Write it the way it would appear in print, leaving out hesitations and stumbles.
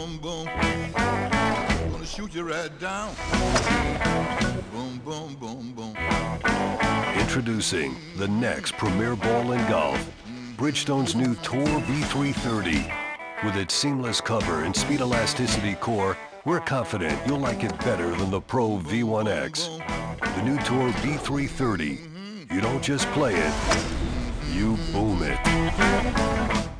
boom, boom. Gonna shoot you right down. Boom, boom, boom, boom. Introducing the next premier ball in golf, Bridgestone's new Tour B330. With its seamless cover and speed elasticity core, we're confident you'll like it better than the Pro V1X. The new Tour B330. You don't just play it, you boom it.